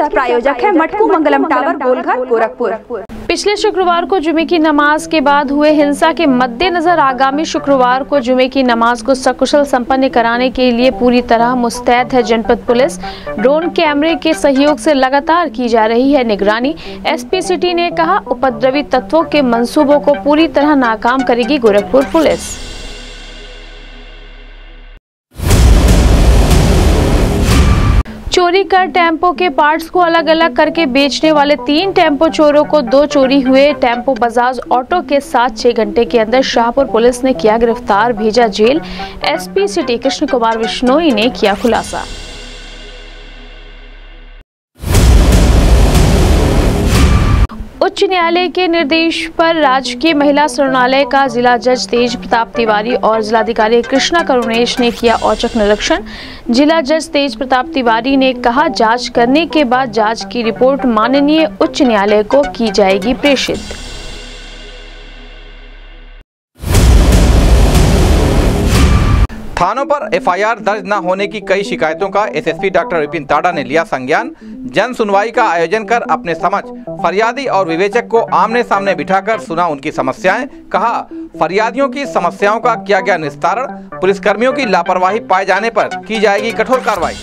सह प्रायोजक है मटकू मंगलम टावर गोलघर गोरखपुर। पिछले शुक्रवार को जुमे की नमाज के बाद हुए हिंसा के मद्देनजर आगामी शुक्रवार को जुमे की नमाज को सकुशल संपन्न कराने के लिए पूरी तरह मुस्तैद है जनपद पुलिस। ड्रोन कैमरे के सहयोग से लगातार की जा रही है निगरानी। एसपी सिटी ने कहा, उपद्रवी तत्वों के मंसूबों को पूरी तरह नाकाम करेगी गोरखपुर पुलिस। चोरी कर टेम्पो के पार्ट्स को अलग अलग करके बेचने वाले 3 टेम्पो चोरों को 2 चोरी हुए टेम्पो बजाज ऑटो के साथ 6 घंटे के अंदर शाहपुर पुलिस ने किया गिरफ्तार, भेजा जेल। एसपी सिटी कृष्ण कुमार बिश्नोई ने किया खुलासा। उच्च न्यायालय के निर्देश पर राजकीय महिला शरणालय का जिला जज तेज प्रताप तिवारी और जिलाधिकारी कृष्णा करुणेश ने किया औचक निरीक्षण। जिला जज तेज प्रताप तिवारी ने कहा, जांच करने के बाद जांच की रिपोर्ट माननीय उच्च न्यायालय को की जाएगी प्रेषित। थानों पर एफआईआर दर्ज न होने की कई शिकायतों का एसएसपी डॉक्टर विपिन ताड़ा ने लिया संज्ञान। जन सुनवाई का आयोजन कर अपने समक्ष फरियादी और विवेचक को आमने सामने बिठाकर सुना उनकी समस्याएं। कहा, फरियादियों की समस्याओं का किया गया निस्तारण। पुलिसकर्मियों की लापरवाही पाए जाने पर की जाएगी कठोर कार्रवाई।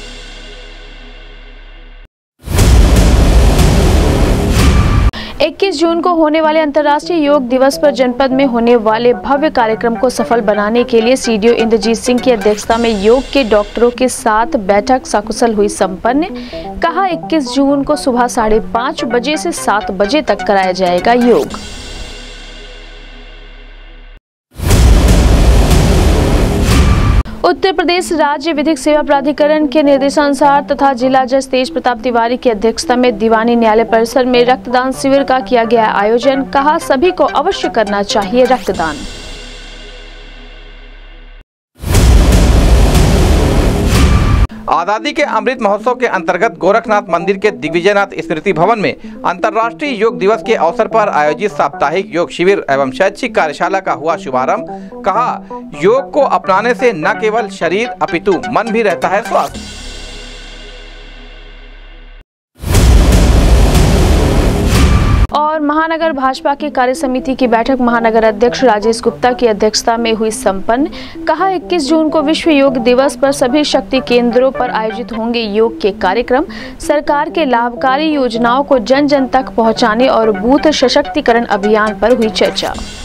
21 जून को होने वाले अंतर्राष्ट्रीय योग दिवस पर जनपद में होने वाले भव्य कार्यक्रम को सफल बनाने के लिए सीडीओ इंद्रजीत सिंह की अध्यक्षता में योग के डॉक्टरों के साथ बैठक सकुशल हुई संपन्न। कहा, 21 जून को सुबह 5:30 बजे से 7 बजे तक कराया जाएगा योग। उत्तर प्रदेश राज्य विधिक सेवा प्राधिकरण के निर्देशानुसार तथा जिला जज तेज प्रताप तिवारी की अध्यक्षता में दीवानी न्यायालय परिसर में रक्तदान शिविर का किया गया आयोजन। कहा, सभी को अवश्य करना चाहिए रक्तदान। आजादी के अमृत महोत्सव के अंतर्गत गोरखनाथ मंदिर के दिग्विजयनाथ स्मृति भवन में अंतर्राष्ट्रीय योग दिवस के अवसर पर आयोजित साप्ताहिक योग शिविर एवं शैक्षिक कार्यशाला का हुआ शुभारंभ। कहा, योग को अपनाने से न केवल शरीर अपितु मन भी रहता है स्वस्थ। और महानगर भाजपा की कार्य समिति की बैठक महानगर अध्यक्ष राजेश गुप्ता की अध्यक्षता में हुई संपन्न। कहा, 21 जून को विश्व योग दिवस पर सभी शक्ति केंद्रों पर आयोजित होंगे योग के कार्यक्रम। सरकार के लाभकारी योजनाओं को जन जन तक पहुंचाने और बूथ सशक्तिकरण अभियान पर हुई चर्चा।